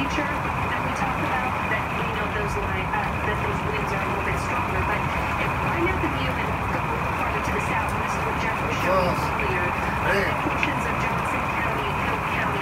future that we talk about, that we know that those winds are a little bit stronger. But right now the view, and go a little farther to the south, and this is what Jeff was showing earlier,